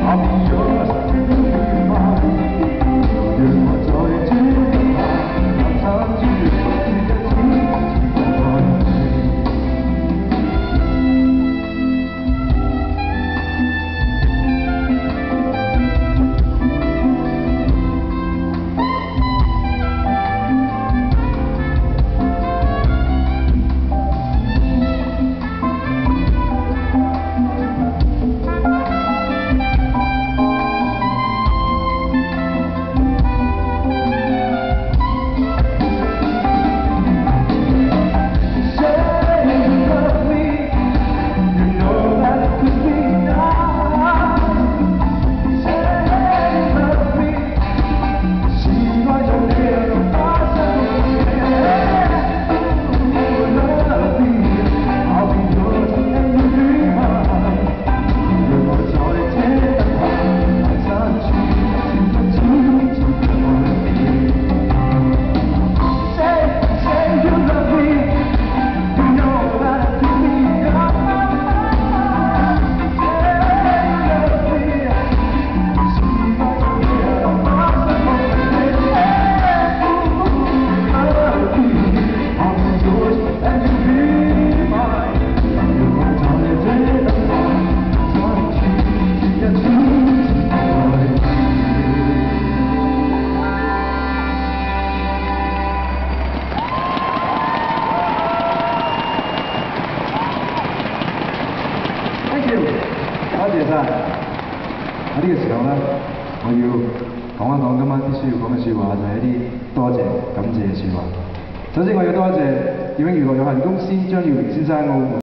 多謝晒。喺呢個時候咧，我要講一講今晚必須要講嘅説話，就係一啲多謝、感謝嘅説話。首先，我要多謝耀興娛樂有限公司張耀榮先生。